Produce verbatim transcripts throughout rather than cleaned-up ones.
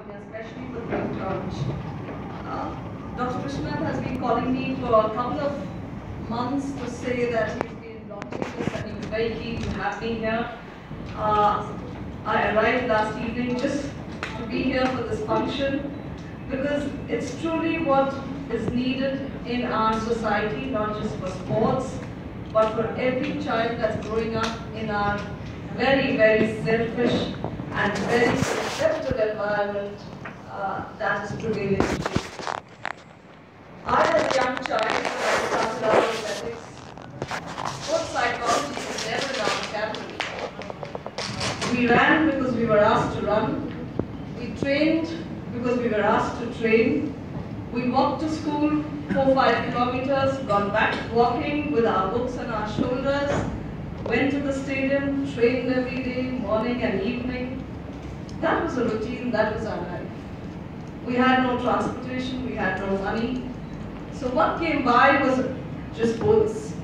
come here, especially for the young church. Uh, Doctor Krishnath has been calling me for a couple of months to say that he's been launching this and he was very keen to have me here. Uh, I arrived last evening just to be here for this function because it's truly what is needed in our society, not just for sports, but for every child that's growing up in our very, very selfish and very susceptible environment uh, that is prevailing today. I, as a young child, when I started out in athletics, sports psychology was never in our vocabulary. We ran because we were asked to run. We trained because we were asked to train. We walked to school four, five kilometers, gone back walking with our books on our shoulders, went to the stadium, trained every day, morning and evening. That was a routine, that was our life. We had no transportation, we had no money. So what came by was just bonus.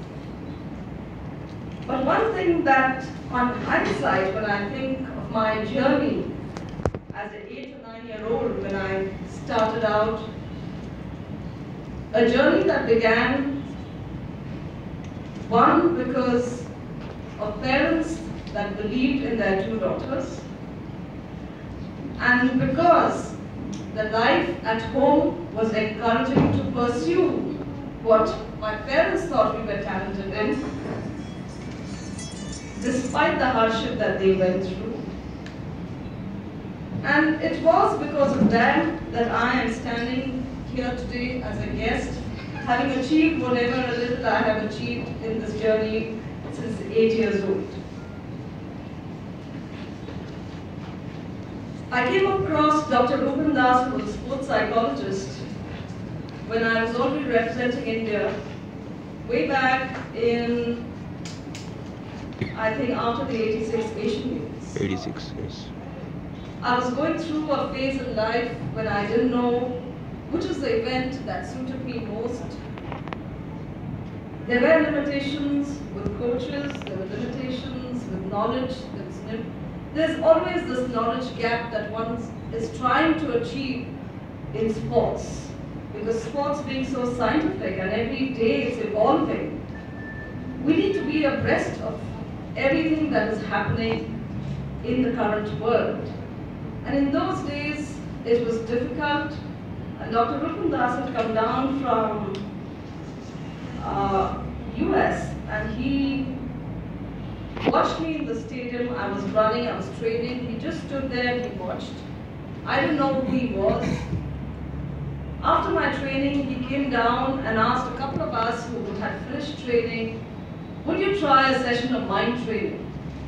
But one thing that, on hindsight, when I think of my journey as an eight or nine year old, when I started out, a journey that began, one, because of parents that believed in their two daughters, and because the life at home was encouraging to pursue what my parents thought we were talented in, despite the hardship that they went through. And it was because of them that I am standing here today as a guest, having achieved whatever a little I have achieved in this journey since eight years old. I came across Doctor Rupan Das, who was a sports psychologist, when I was already representing India, way back in, I think, after the eighty-six Asian Games. eighty-six, yes. I was going through a phase in life when I didn't know which was the event that suited me most. There were limitations with coaches, there were limitations with knowledge. There was lim There's always this knowledge gap that one is trying to achieve in sports. Because sports being so scientific and every day it's evolving, we need to be abreast of everything that is happening in the current world. And in those days, it was difficult. And Doctor Rupan Das had come down from uh, U S and he watched me in the stadium. I was running, I was training. He just stood there, he watched. I didn't know who he was. After my training, he came down and asked a couple of us who had finished training, would you try a session of mind training?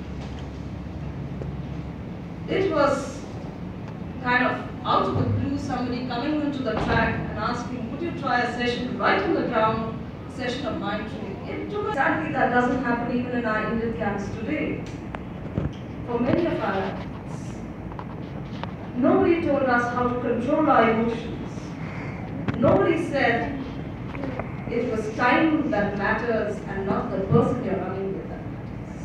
It was kind of out of the blue, somebody coming into the track and asking, would you try a session right on the ground, a session of mind training? It took exactly that doesn't happen even in our Indian camps today. For many of our athletes, nobody told us how to control our emotions. Nobody said it was time that matters and not the person you're running with that matters.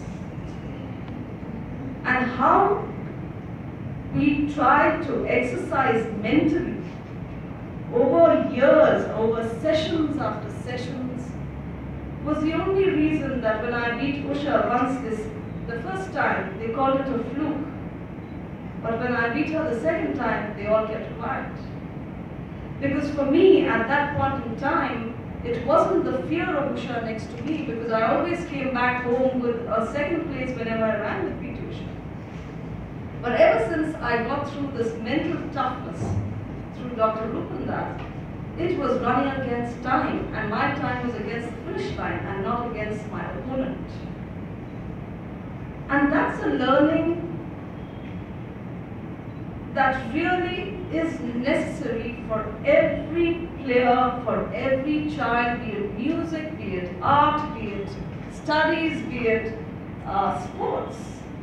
And how we tried to exercise mentally over years, over sessions after sessions, was the only reason that when I beat Usha once this, the first time, they called it a fluke. But when I beat her the second time, they all kept quiet. Because for me, at that point in time, it wasn't the fear of Usha next to me, because I always came back home with a second place whenever I ran with P T Usha. But ever since I got through this mental toughness through Doctor Rupan Das, it was running against time, and my time was against the finish line and not against my opponent. And that's a learning that really is necessary for every player, for every child, be it music, be it art, be it studies, be it uh, sports.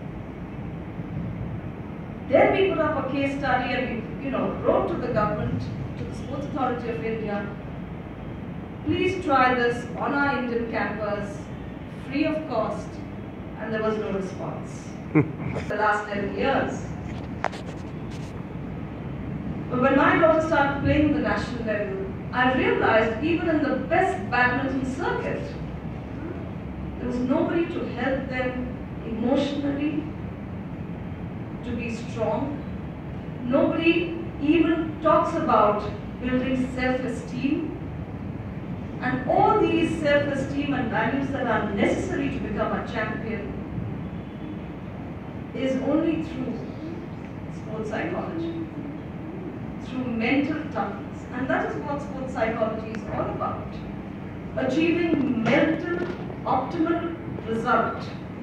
Then we put up a case study and we, you know, wrote to the government, to the Sports Authority of India, please try this on our Indian campus, free of cost, and there was no response. The last eleven years. But when my daughter started playing at the national level, I realized even in the best badminton circuit, there was nobody to help them emotionally to be strong. Nobody even talks about building self-esteem. And all these self-esteem and values that are necessary to become a champion is only through sports psychology, through mental toughness. And that is what sports psychology is all about. Achieving mental optimal result.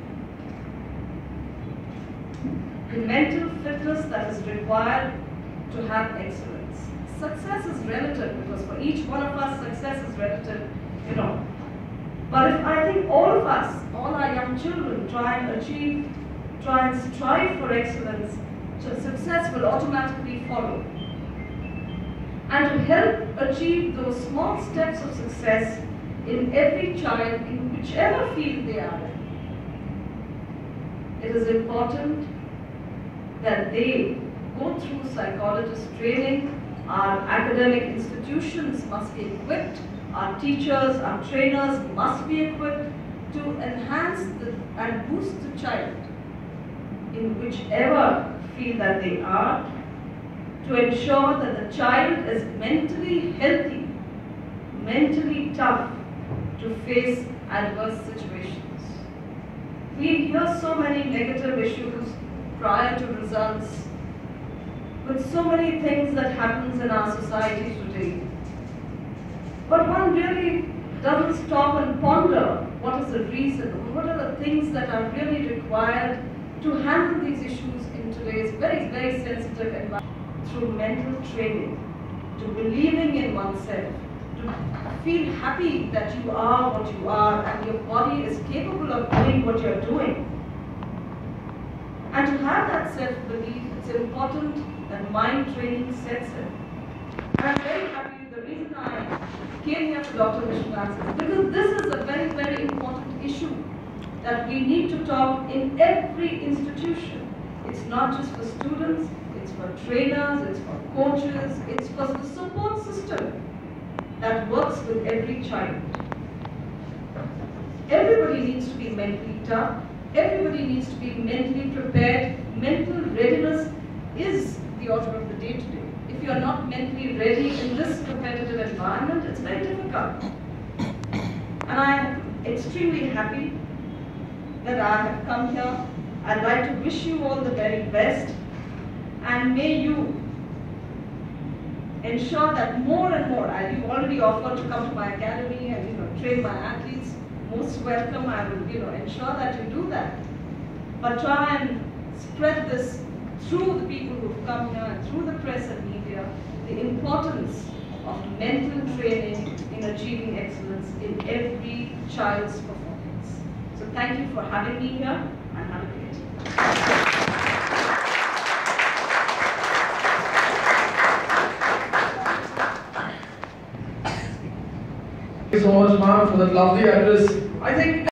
The mental fitness that is required to have excellence. Success is relative, because for each one of us, success is relative, you know. But if I think all of us, all our young children try and achieve, try and strive for excellence, so success will automatically follow. And to help achieve those small steps of success in every child, in whichever field they are in, it is important that they go through psychologist training. Our academic institutions must be equipped, our teachers, our trainers must be equipped to enhance the, and boost the child in whichever field that they are, to ensure that the child is mentally healthy, mentally tough to face adverse situations. We hear so many negative issues prior to results, with so many things that happens in our society today. But one really doesn't stop and ponder what is the reason, what are the things that are really required to handle these issues in today's very, very sensitive environment. Through mental training, to believing in oneself, to feel happy that you are what you are and your body is capable of doing what you're doing. And to have that self-belief, it's important that mind training sets in. And I'm very happy, the reason I came here to Doctor Vishwanath is because this is a very, very important issue that we need to talk in every institution. It's not just for students, it's for trainers, it's for coaches, it's for the support system that works with every child. Everybody needs to be mentally tough. Everybody needs to be mentally prepared. Mental readiness is the order of the day today. If you are not mentally ready in this competitive environment, it's very difficult. And I am extremely happy that I have come here. I'd like to wish you all the very best, and may you ensure that more and more, and you already offered to come to my academy and you know train my athletes. Most welcome. I will you know ensure that you do that. But try and spread this through the people who've come here and through the press and media, the importance of mental training in achieving excellence in every child's performance. So thank you for having me here, and have a great day. Thank you so much, ma'am, for that lovely address. I think